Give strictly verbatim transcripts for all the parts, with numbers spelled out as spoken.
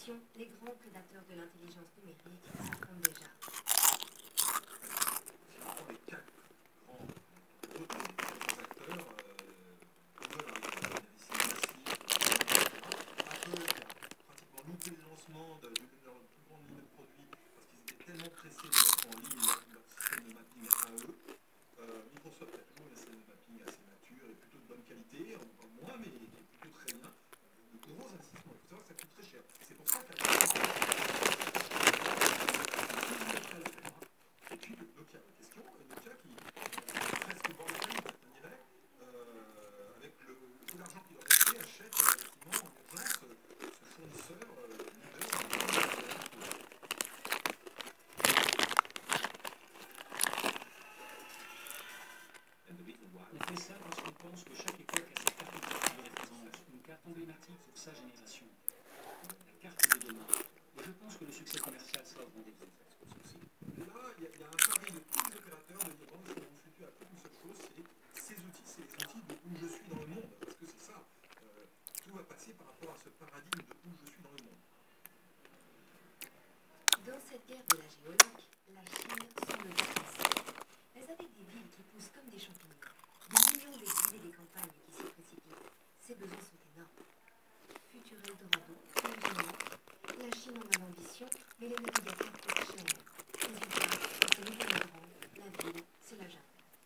l'addition, les grands prédateurs de l'intelligence numérique s'affrontent déjà. Les quatre grands totas, grands acteurs, euh, Google avec un investissement massif, Apple qui a pratiquement loupé le lancement de, de, de leur plus grande ligne de produits parce qu'ils étaient tellement pressés de mettre en ligne leur, leur système de mapping à eux. Euh, Microsoft a toujours un système de mapping assez mature et plutôt de bonne qualité, en moins mais plutôt très bien. De gros investissements, il faut savoir que ça coûte très cher. C'est pour ça qu'Apple et puis Nokia, la question, Nokia qui presque bord de peine, je dirais, euh, avec le, le peu d'argent qu'il leur restait, achète effectivement en urgence ce fournisseur euh, leader dans le monde de la photo. On fait ça parce qu'on pense que chaque époque a sa carte qui représente une carte emblématique pour sa génération. La carte de demain. Et je pense que le succès commercial sera au rendez-vous. Là, il y, y a un pari de tous les opérateurs de dire bon, mon futur a qu'une seule chose, c'est ces outils, c'est les outils de où je suis dans le monde. Parce que c'est ça, euh, tout va passer par rapport à ce paradigme de où je suis dans le monde. Dans cette guerre de la géologue, la Chine semble dépassée. Mais avec des villes qui poussent comme des champignons, des millions d'exilés des campagnes qui s'y précipitent, ses besoins sont énormes. Futur Eldorado, ingénieur, la Chine en a l'ambition, mais les navigateurs coûtent cher. Résultat, c'est le nouveau grand, la ville, c'est la jungle.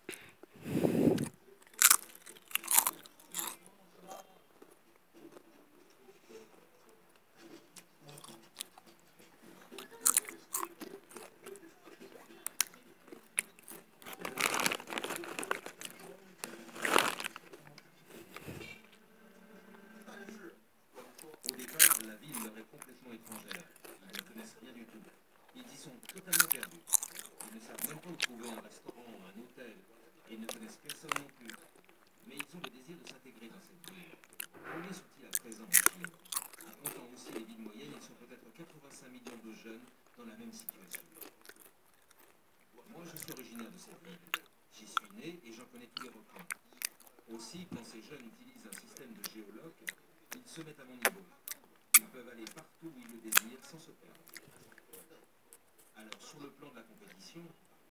Au départ, la ville leur est complètement étrangère. Ils ne connaissent rien du tout. Ils y sont totalement perdus. Ils ne savent même pas où trouver un restaurant, un hôtel, et ils ne connaissent personne non plus. Mais ils ont le désir de s'intégrer dans cette ville. Combien sont-ils à présent en Chine? En comptant aussi les villes moyennes, ils sont peut-être quatre-vingt-cinq millions de jeunes dans la même situation. Moi, je suis originaire de cette ville. J'y suis né et j'en connais tous les recoins. Aussi, quand ces jeunes utilisent un système de géologue, ils se mettent à mon niveau. Ils peuvent aller partout où ils le désirent sans se perdre. Alors, sur le plan de la compétition,